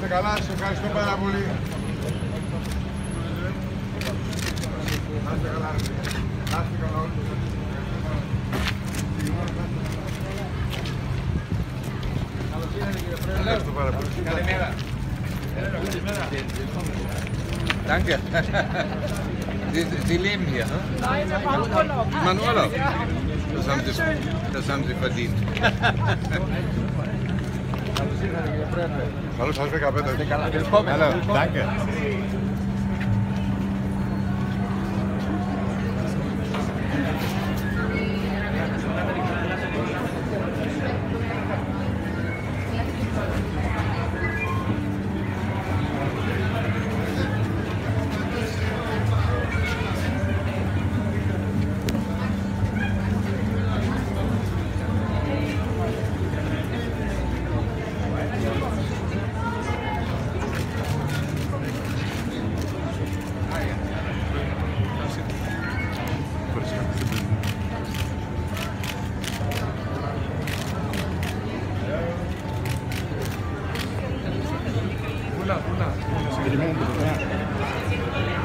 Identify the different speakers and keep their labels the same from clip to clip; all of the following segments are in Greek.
Speaker 1: καλά, σας ευχαριστώ πάρα πολύ. Να είστε καλά. Να είστε καλά όλοι. Ευχαριστώ πάρα πολύ.
Speaker 2: Καλημέρα. Danke. Sie leben hier, ne?
Speaker 3: Nein, wir machen Urlaub.
Speaker 2: Sie machen Urlaub? Das haben Sie verdient.
Speaker 1: Καλώς σας 15.
Speaker 2: Hallo, danke.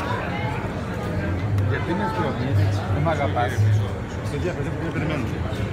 Speaker 2: Γιατί είναι στο δεν μ' αγαπάς.
Speaker 1: Παιδιά, παιδιά, περιμένω.